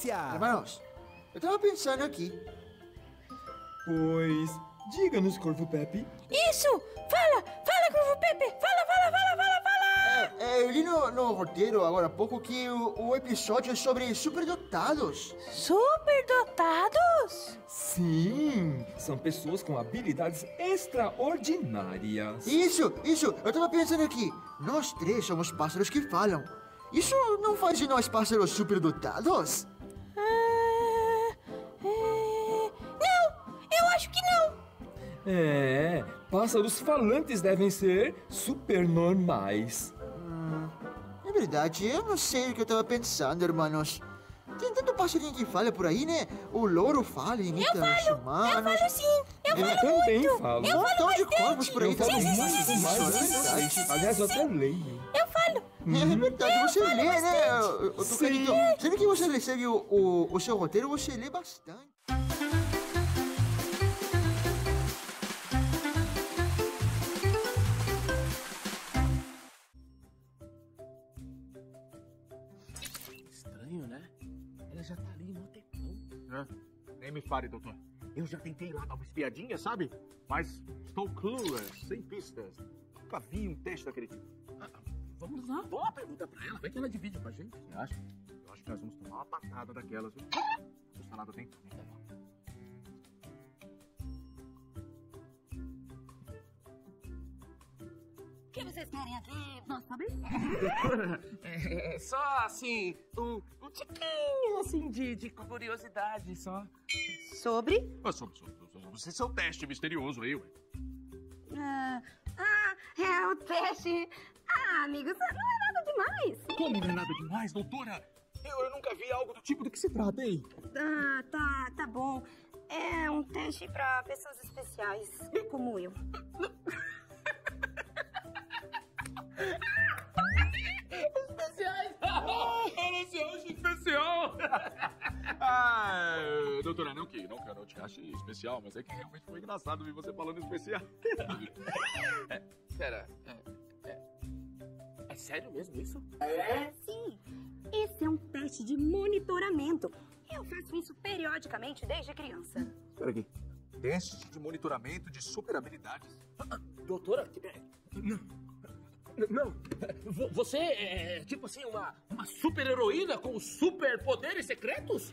Inteligência. Hermanos, eu tava pensando aqui. Pois, diga-nos, Corvo Pepe. Isso! Fala, Corvo Pepe! Fala! Eu li no roteiro agora há pouco que o episódio é sobre superdotados. Superdotados? Sim, são pessoas com habilidades extraordinárias. Isso, eu tava pensando aqui. Nós três somos pássaros que falam. Isso não faz de nós pássaros superdotados? Não, eu acho que não. Pássaros falantes devem ser supernormais. É verdade, eu não sei o que eu tava pensando, hermanos. Tem tanto passarinho que fala por aí, né? O louro fala, imita os humanos. Eu falo sim, eu falo também muito. falo. Eu Um falo montão de bastante. corvos por aí Eu falo também. muito Isso mais. é verdade. Aliás, eu até leio. Eu falo. É verdade, você lê, né? Eu tô Sim. acreditando. Sempre que você recebe o seu roteiro, você lê bastante. Estranho, né? Ela já tá ali no tempão. Nem me fale, doutor. Eu já tentei lá dar uma espiadinha, sabe? Mas estou clueless, sem pistas. Nunca vi um teste daquele tipo. Vamos lá, boa pergunta pra ela. Vai que ela divide com a gente. Você acha? Eu acho que nós vamos tomar uma patada daquelas. Viu? Não custa nada tentar. O que vocês querem aqui? Posso saber? É só assim, um tiquinho assim de curiosidade só. Sobre? Você é seu teste misterioso aí, ué. É o teste. Amigo, isso não é nada demais. Como não é nada demais, doutora? Eu nunca vi algo do tipo. Do que se trata, hein? Tá bom. É um teste pra pessoas especiais, como eu. Especiais! Ela se acha especial! Doutora, não que eu não te ache especial, mas é que realmente foi engraçado ver você falando especial. Pera, é sério mesmo isso? Sim, esse é um teste de monitoramento. Eu faço isso periodicamente desde criança. Espera aqui. Teste de monitoramento de super habilidades. Doutora, não. Você é tipo assim, uma super heroína com super poderes secretos?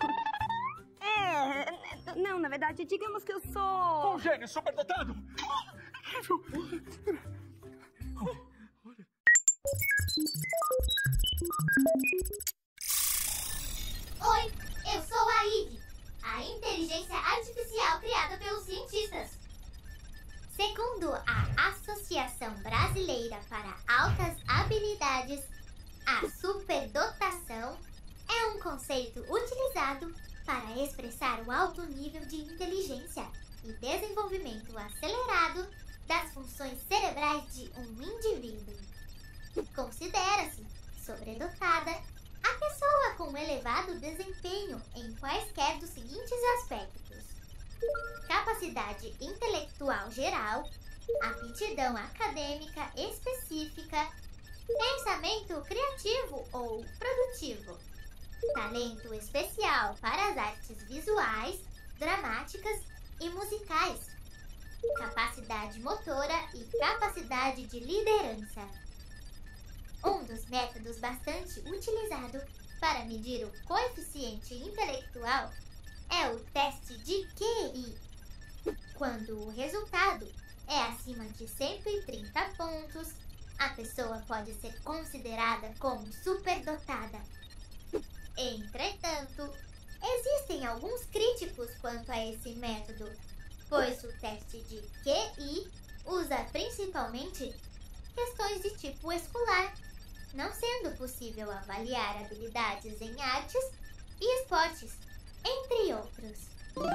Não, na verdade, digamos que eu sou... Um gênio super dotado? Oi, eu sou a Eve, a inteligência artificial criada pelos cientistas. Segundo a Associação Brasileira para Altas Habilidades, a superdotação é um conceito utilizado para expressar o alto nível de inteligência e desenvolvimento acelerado das funções cerebrais de um indivíduo. Considera-se sobredotada a pessoa com elevado desempenho em quaisquer dos seguintes aspectos: capacidade intelectual geral, aptidão acadêmica específica, pensamento criativo ou produtivo, talento especial para as artes visuais, dramáticas e musicais, capacidade motora e capacidade de liderança. Um dos métodos bastante utilizado para medir o coeficiente intelectual é o teste de QI. Quando o resultado é acima de 130 pontos, a pessoa pode ser considerada como superdotada. Entretanto, existem alguns críticos quanto a esse método, pois o teste de QI usa principalmente questões de tipo escolar, não sendo possível avaliar habilidades em artes e esportes, entre outros.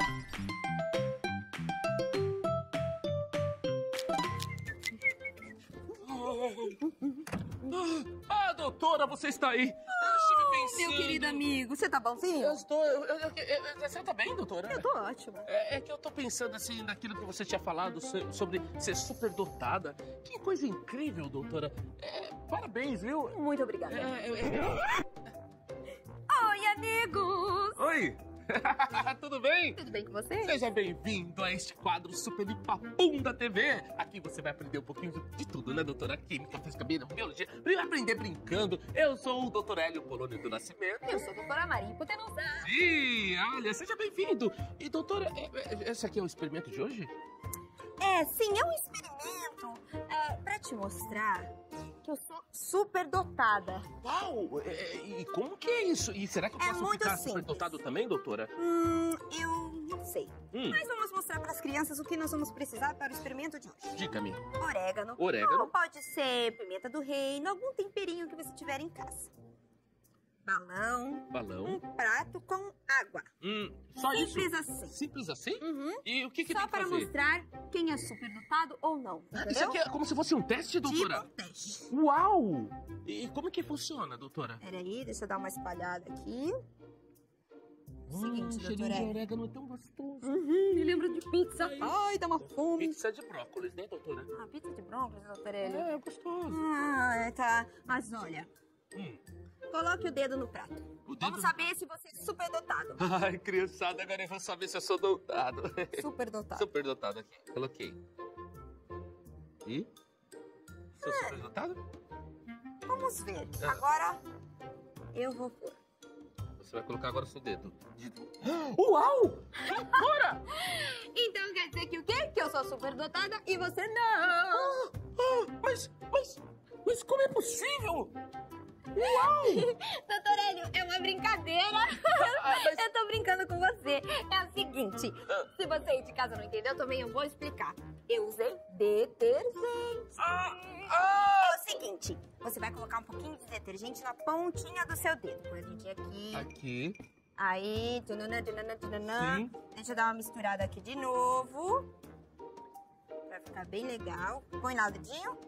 Doutora, você está aí. Eu estive pensando... Meu querido amigo, você tá bonzinho? Eu estou... Você tá bem, doutora? Eu tô ótima. É que eu tô pensando assim naquilo que você tinha falado sobre ser superdotada. Que coisa incrível, doutora. Parabéns, viu? Muito obrigada. Oi, amigos! Oi! Tudo bem? Tudo bem com você? Seja bem-vindo a este quadro Super Papum da TV. Aqui você vai aprender um pouquinho de tudo, né, doutora? Química, física, biologia. Vai aprender brincando. Eu sou o Dr. Hélio Polônio do Nascimento. Eu sou a doutora Maria Hipotenusa. Sim, olha, seja bem-vindo. E, doutora, esse aqui é o experimento de hoje? Sim, é um experimento pra te mostrar que eu sou super dotada. Uau! E como que é isso? E será que eu posso muito ficar simples. superdotado também, doutora? Eu não sei. Mas vamos mostrar para as crianças o que nós vamos precisar para o experimento de hoje. Diga-me. Orégano. Orégano. Ou pode ser pimenta do reino, algum temperinho que você tiver em casa. Balão. Balão. Prato com água. Só isso? Simples assim. Simples assim? Uhum. E o que tem Só que para fazer? mostrar quem é superdotado ou não. Isso Entendeu? aqui é como se fosse um teste, doutora? Tipo um teste. Uau! E como que funciona, doutora? Peraí, deixa eu dar uma espalhada aqui. Seguinte, cheirinho de doutora. orégano é tão gostoso. Me lembro de pizza. Ai, dá uma fome. Pizza de brócolis, né, doutora? Pizza de brócolis, doutora Hélio? É gostoso. Tá. Mas olha, coloque o dedo no prato. Vamos saber se você é superdotado. Ai, criançada, agora eu vou saber se eu sou dotado. Superdotado. Superdotado aqui. Coloquei. E? Sou superdotado? Vamos ver. Agora eu vou pôr. Você vai colocar agora o seu dedo. Uau! Doutora! Então quer dizer que o quê? Que eu sou superdotada e você não. Mas como é possível? Doutor Hélio, é uma brincadeira. Eu tô brincando com você. É o seguinte, se você aí de casa não entendeu, também eu vou explicar. Eu usei detergente. É o seguinte, você vai colocar um pouquinho de detergente na pontinha do seu dedo. Põe o dedinho aqui. Aqui. Aí, tunanã. Sim. Deixa eu dar uma misturada aqui de novo. Pra ficar bem legal. Põe lá o dedinho.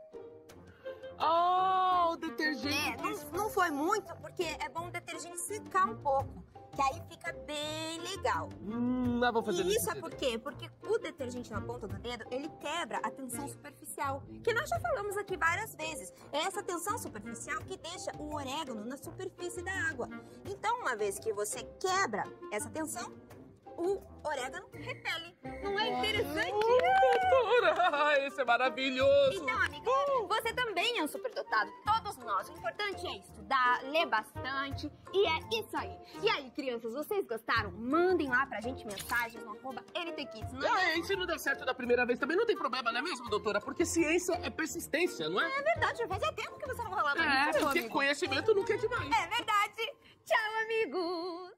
O detergente. Não foi muito, porque é bom o detergente secar um pouco. Que aí fica bem legal. Mas vou fazer E isso é por quê? Porque o detergente na ponta do dedo, ele quebra a tensão superficial. Que nós já falamos aqui várias vezes. É essa tensão superficial que deixa o orégano na superfície da água. Então, uma vez que você quebra essa tensão, o orégano repele. Não é interessante? Doutora, isso é maravilhoso. Então, amiga, você também é um superdotado. Todos nós. O importante é estudar, ler bastante. E é isso aí. E aí, crianças, vocês gostaram? Mandem lá pra gente mensagens no @NTKids, não é? E se não der certo da primeira vez também não tem problema, não é mesmo, doutora? Porque ciência é persistência, não é? É verdade, já fazia tempo que você não falava pra mim, Porque amigo. conhecimento nunca é demais. É verdade. Tchau, amigos.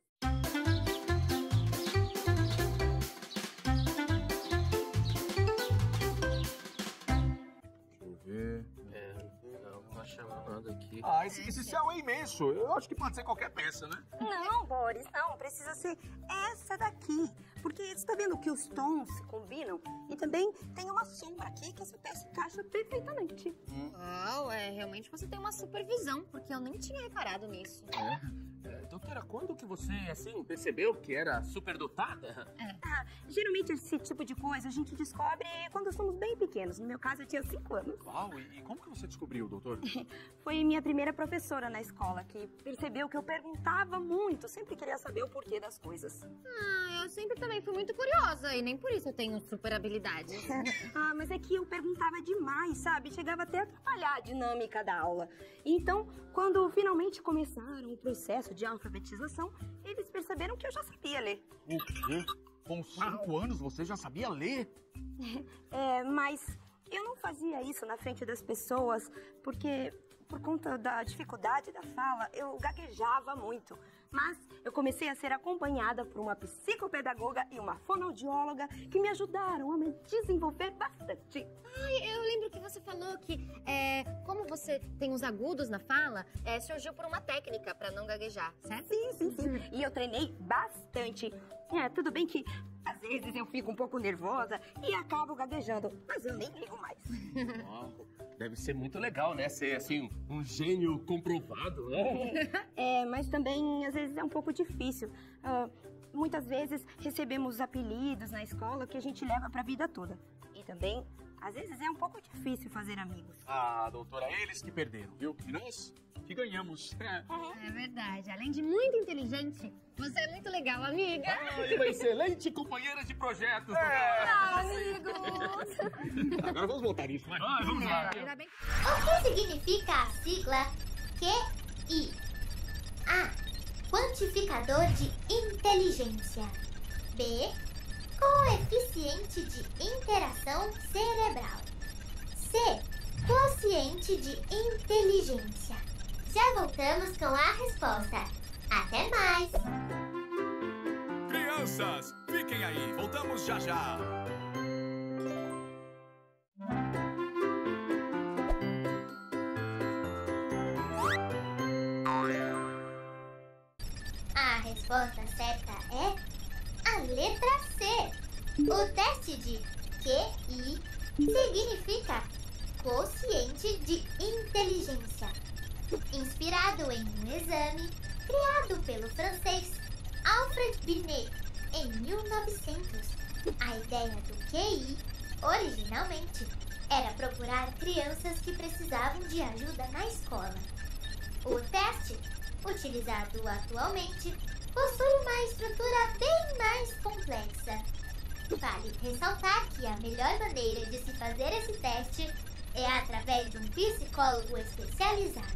Não achando nada aqui. Esse céu é imenso. Eu acho que pode ser qualquer peça, né? Não, Boris, não. Precisa ser essa daqui. Porque você tá vendo que os tons se combinam? E também tem uma sombra aqui que essa peça encaixa perfeitamente. Uau, realmente você tem uma supervisão, porque eu nem tinha reparado nisso. Doutora, quando que você, assim, percebeu que era superdotada? Geralmente esse tipo de coisa a gente descobre quando somos bem pequenos. No meu caso, eu tinha 5 anos. Uau, e como que você descobriu, doutor? Foi minha primeira professora na escola que percebeu que eu perguntava muito. Sempre queria saber o porquê das coisas. Eu sempre também fui muito curiosa e nem por isso eu tenho super habilidades. Mas é que eu perguntava demais, sabe? Chegava até a atrapalhar a dinâmica da aula. Então, quando finalmente começaram o processo de alfabetização, eles perceberam que eu já sabia ler. O quê? Com 5 anos você já sabia ler? Mas eu não fazia isso na frente das pessoas porque, por conta da dificuldade da fala, eu gaguejava muito. Mas eu comecei a ser acompanhada por uma psicopedagoga e uma fonoaudióloga que me ajudaram a me desenvolver bastante. Eu lembro que você falou que, como você tem os agudos na fala, surgiu por uma técnica pra não gaguejar, certo? Sim. E eu treinei bastante. Tudo bem que às vezes eu fico um pouco nervosa e acabo gaguejando, mas eu nem ligo mais. Deve ser muito legal, né? Ser, assim, um gênio comprovado, né? Mas também às vezes é um pouco difícil. Muitas vezes recebemos apelidos na escola que a gente leva pra vida toda. E também Às vezes é um pouco difícil fazer amigos. Ah, doutora, eles que perderam, viu? E nós que ganhamos. É verdade. Além de muito inteligente, você é muito legal, amiga. E uma excelente companheira de projetos. Amigos! Agora vamos voltar nisso, né? Vamos lá. Ainda bem que... O que significa a sigla QI? A. Quantificador de inteligência. B. Coeficiente de interação cerebral. C. Quociente de inteligência. Já voltamos com a resposta. Até mais! Crianças, fiquem aí, voltamos já já. A resposta certa é a letra C. O teste de QI significa quociente de inteligência. Inspirado em um exame criado pelo francês Alfred Binet em 1900, a ideia do QI, originalmente, era procurar crianças que precisavam de ajuda na escola. O teste, utilizado atualmente, possui uma estrutura bem mais complexa. Vale ressaltar que a melhor maneira de se fazer esse teste é através de um psicólogo especializado.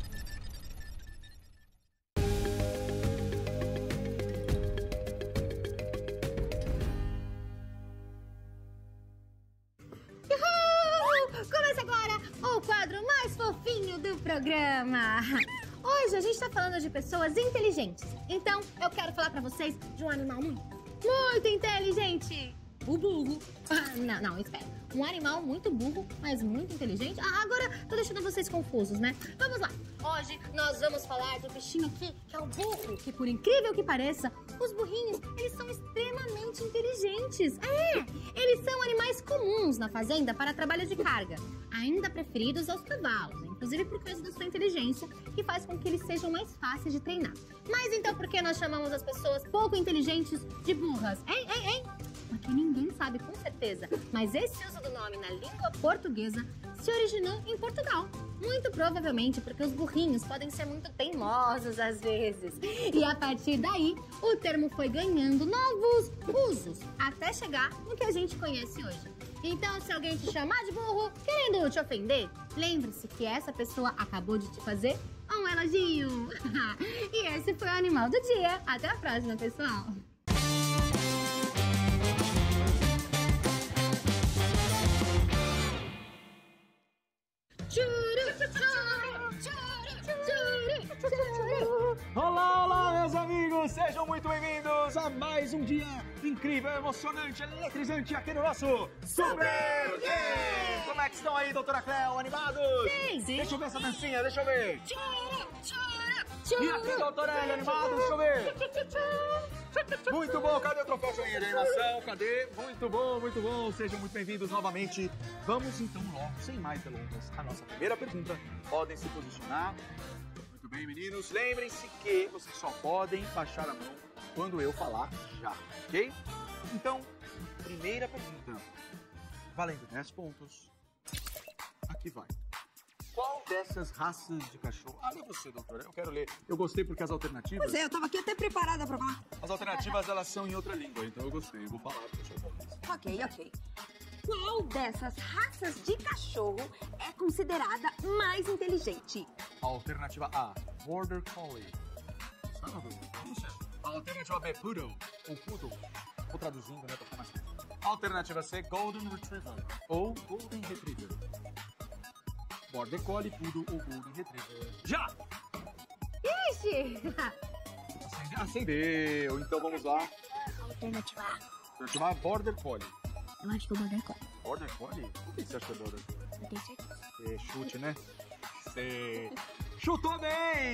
Começa agora o quadro mais fofinho do programa. Hoje a gente tá falando de pessoas inteligentes. Então, eu quero falar pra vocês de um animal muito inteligente. O burro. Não, espera. Um animal muito burro, mas muito inteligente. Agora tô deixando vocês confusos, né? Vamos lá. Hoje nós vamos falar do bichinho aqui, que é o burro. Que por incrível que pareça, os burrinhos, eles são extremamente inteligentes. Eles são animais comuns na fazenda para trabalho de carga. Ainda preferidos aos cavalos, né? Inclusive por causa da sua inteligência, que faz com que eles sejam mais fáceis de treinar. Mas então por que nós chamamos as pessoas pouco inteligentes de burras? Hein? Porque ninguém sabe com certeza, mas esse uso do nome na língua portuguesa se originou em Portugal. Muito provavelmente porque os burrinhos podem ser muito teimosos às vezes. E a partir daí, o termo foi ganhando novos usos, até chegar no que a gente conhece hoje. Então, se alguém te chamar de burro, querendo te ofender, lembre-se que essa pessoa acabou de te fazer um elogio. E esse foi o Animal do Dia. Até a próxima, pessoal. Olá, meus amigos! Sejam muito bem-vindos a mais um dia incrível, emocionante, eletrizante aqui no nosso Super Game! Como é que estão aí, doutora Cleo? Animados? Sim. Deixa eu ver essa dancinha, deixa eu ver! E aqui, doutora Ellie, animados? Deixa eu ver! Muito bom, cadê o troféu joinha de animação? Cadê? Muito bom, sejam muito bem-vindos novamente. Vamos então logo, sem mais delongas, a nossa primeira pergunta. Podem se posicionar. Muito bem, meninos. Lembrem-se que vocês só podem baixar a mão quando eu falar já, ok? Então, primeira pergunta. Valendo 10 pontos. Aqui vai. Qual dessas raças de cachorro... Lê você, doutora. Eu quero ler. Eu gostei porque as alternativas... Pois é, eu tava aqui até preparada pra falar. As alternativas, elas são em outra língua, então eu gostei. Eu vou falar porque eu sou bom. Ok. Qual dessas raças de cachorro é considerada mais inteligente? Alternativa A, Border Collie. Sabe, não sei. Alternativa B, Poodle. Ou Poodle. Vou traduzindo, né, pra ficar mais fácil. Alternativa C, Golden Retriever. Ou Golden Retriever. Border Collie, Poodle ou Golden Retriever. Já! Ixi! Acendeu. Então vamos lá. Alternativa A. Alternativa A, Border Collie. Eu acho que é o Border Collie. Border Collie? Por que você acha que é Border Collie? Eu tenho certeza. É chute, né? Você chutou bem!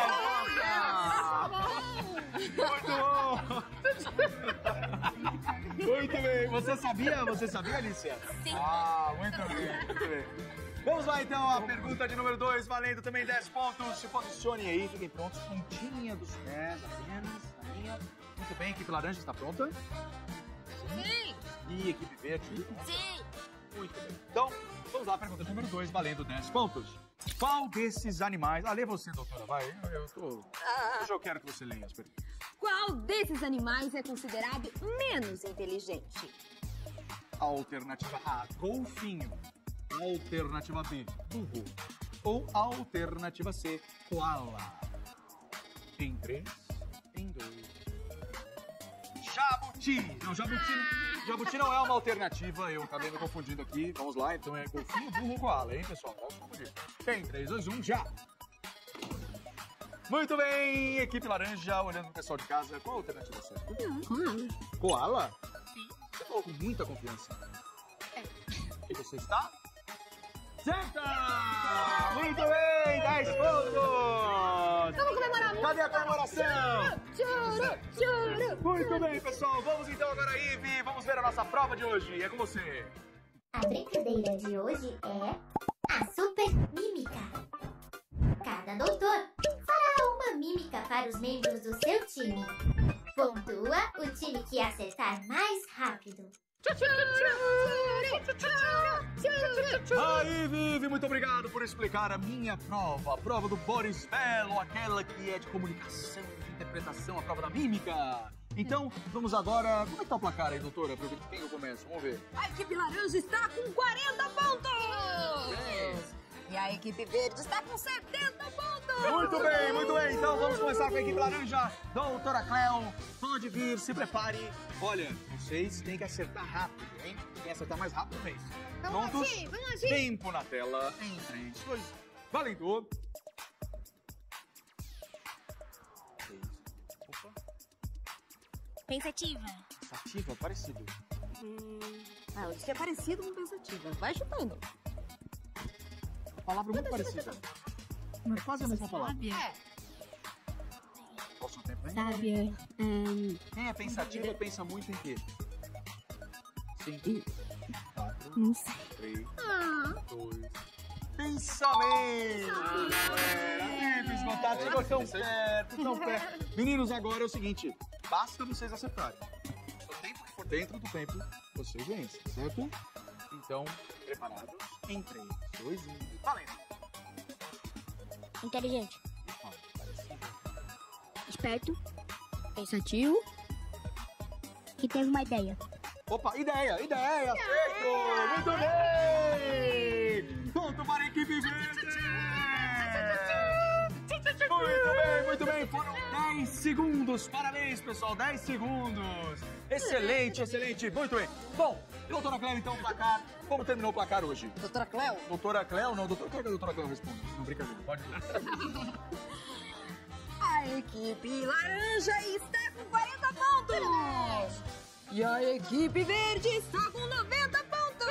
Muito bem! Você sabia, Alicia? Sim. Muito bem. Vamos lá então, a pergunta de número 2, valendo também 10 pontos. Se posicionem aí, fiquem prontos. Pontinha dos pés apenas, na linha. Muito bem, equipe laranja está pronta? Sim! E equipe verde? Sim! Muito bem. Então, Vamos lá, pergunta número 2, valendo 10 pontos. Qual desses animais... Ah, lê você, doutora, vai. Hoje eu quero que você leia as perguntas. Qual desses animais é considerado menos inteligente? Alternativa A, golfinho. Alternativa B, burro. Ou alternativa C, koala. Em 3, em 2. Jabuti. Não, jabuti não é uma alternativa. Eu acabei me confundindo aqui. Vamos lá, então é golfinho, burro, koala, hein, pessoal? Não se confundir. Em 3, 2, 1, já. Muito bem, equipe laranja, olhando pro pessoal de casa. Qual a alternativa certa? Koala. Koala? Sim. Você falou com muita confiança. E você está? Certa! Muito bem, 10 pontos! Vamos comemorar muito! Cadê a comemoração? Choro! Muito bem, pessoal. Vamos então agora, Ivy. Vamos ver a nossa prova de hoje. É com você. A brincadeira de hoje é a Super Mímica. Cada doutor fará uma mímica para os membros do seu time. Pontua o time que acertar mais rápido. Ivy, muito obrigado por explicar a minha prova. A prova do Boris Bello, aquela que é de comunicação, de interpretação, a prova da mímica. Então, vamos agora... Como é que tá o placar aí, doutora? Pra ver quem eu começo. Vamos ver. A equipe laranja está com 40 pontos! E a equipe verde está com 70 pontos! Muito bem. Então, vamos começar com a equipe laranja. Doutora Cleo, pode vir, se prepare. Olha, vocês têm que acertar rápido, hein? Quem acertar mais rápido, vence. Vamos agir! Tempo na tela. Em 3, 2, valendo. Opa. Pensativa. Pensativa, parecido. Eu disse que é parecido com pensativa. Vai chutando. Palavra muito parecida. É quase a mesma palavra. Posso o tempo, hein? Sábia. Quem é pensativo pensa muito em quê? 5, 4, Não sei. 3, 2... Pensamento! Amigos, contatos tão perto. Meninos, agora é o seguinte. Basta vocês acertarem. O tempo que for dentro do tempo, vocês vencem, certo? Então, preparados? Em 3, 2, 1, valendo! Inteligente, Parecido. esperto, pensativo, que teve uma ideia. Opa, ideia! Acertou! Muito bem! Ponto para a equipe verde! Muito bem! Foram 10 segundos! Parabéns, pessoal! 10 segundos! Excelente! Muito bem! Bom, doutora Cleo, então, o placar. Como terminou o placar hoje? Doutora Cleo? Doutora Cleo? Não, doutora, quero que a doutora Cleo responda. Não, brincadeira. Pode ir. A equipe laranja está com 40 pontos! E a equipe verde está com 90 pontos!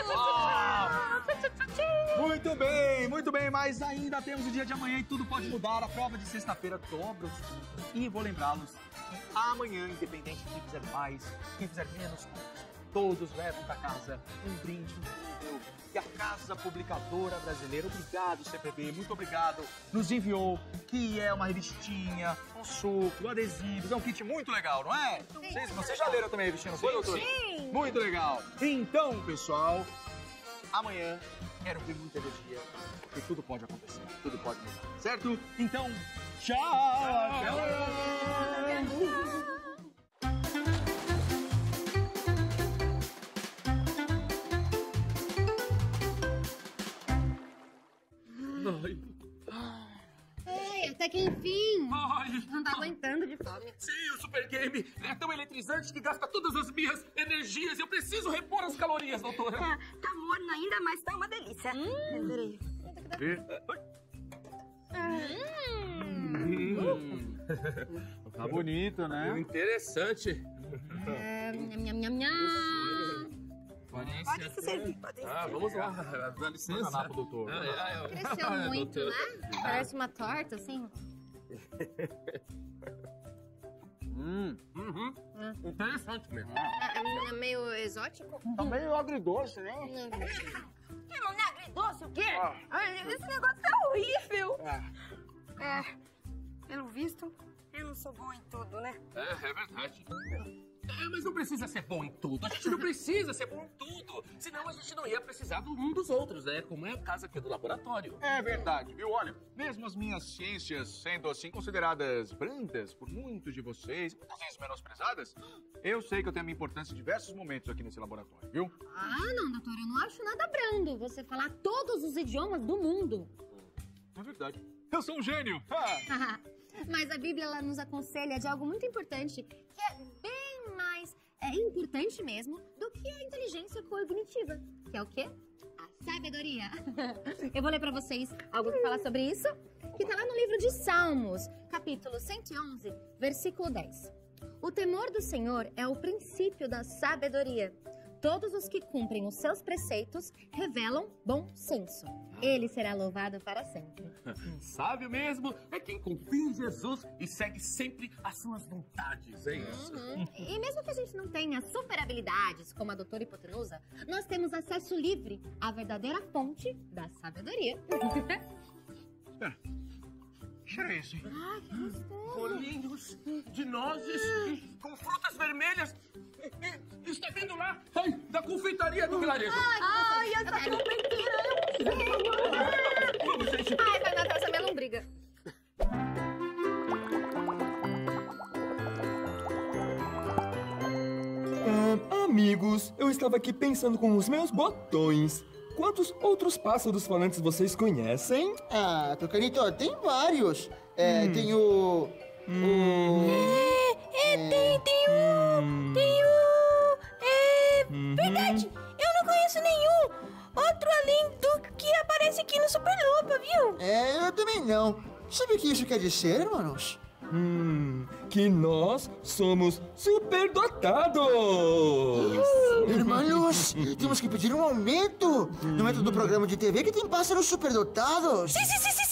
Muito bem, mas ainda temos o dia de amanhã e tudo pode mudar. A prova de sexta-feira dobra os pontos. E vou lembrá-los que amanhã, independente de quem fizer mais, quem fizer menos, todos levam para casa um brinde incrível. E a Casa Publicadora Brasileira, obrigado CPB, muito obrigado, nos enviou, que é uma revistinha, um suco, adesivos, é um kit muito legal, não é? Vocês já leram também a revistinha, não foi, doutor? Sim! Muito legal. Então, pessoal, amanhã quero ver muita energia, porque tudo pode acontecer, tudo pode mudar, certo? Então, tchau! Até amanhã! Ei, até que enfim! Ai, Não tá aguentando de fome. sim, o Super Game é tão eletrizante que gasta todas as minhas energias. Eu preciso repor as calorias, doutora. Tá morno ainda, mas tá uma delícia. Peraí. Tá bonito, né? Interessante. Pode se servir, pode se servir. Vamos lá. Dá licença. doutor. Cresceu muito, né? Parece uma torta, assim. Interessante mesmo. É meio exótico. Tá meio agridoce, né? Que não é agridoce, o quê? Ai, esse negócio é horrível. Pelo visto, eu não sou bom em tudo, né? É verdade. Mas não precisa ser bom em tudo. A gente não precisa ser bom em tudo. Senão a gente não ia precisar do um dos outros, né? Como é o caso aqui do laboratório. É verdade, viu? Olha, mesmo as minhas ciências sendo assim consideradas brandas por muitos de vocês, muitas vezes menosprezadas, eu sei que eu tenho a minha importância em diversos momentos aqui nesse laboratório, viu? Ah, não, doutor, eu não acho nada brando você falar todos os idiomas do mundo. É verdade. Eu sou um gênio! Mas a Bíblia ela nos aconselha de algo muito importante, que é bem mais importante mesmo do que a inteligência cognitiva, que é o quê? A sabedoria. Eu vou ler pra vocês algo que fala sobre isso, que tá lá no livro de Salmos, capítulo 111, versículo 10. O temor do Senhor é o princípio da sabedoria. Todos os que cumprem os seus preceitos revelam bom senso. Ele será louvado para sempre. Sábio mesmo é quem confia em Jesus e segue sempre as suas vontades, é isso? E mesmo que a gente não tenha super habilidades como a doutora Hipotenusa, nós temos acesso livre à verdadeira fonte da sabedoria. Cheira isso. Ai, que gostoso. Bolinhos de nozes com frutas vermelhas. Está vindo lá, ai, da confeitaria do vilarejo. Ai, essa confeiteira. Vamos, gente. Ai, vai matar essa minha lombriga. Amigos, eu estava aqui pensando com os meus botões. Quantos outros pássaros falantes vocês conhecem? Ah, Tucanito, tem vários. Tem o... Verdade, eu não conheço nenhum outro além do que aparece aqui no Super Lupa, viu? Eu também não. Sabe o que isso quer dizer, irmãos? Que nós somos superdotados! Irmãos, temos que pedir um aumento no método do programa de TV que tem pássaros superdotados. Sim!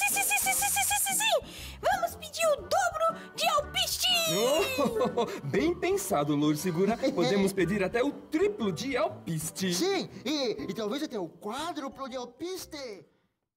Vamos pedir o dobro de alpiste! Bem pensado, Louro Segura. Podemos pedir até o triplo de alpiste. Sim, e talvez até o quádruplo de alpiste.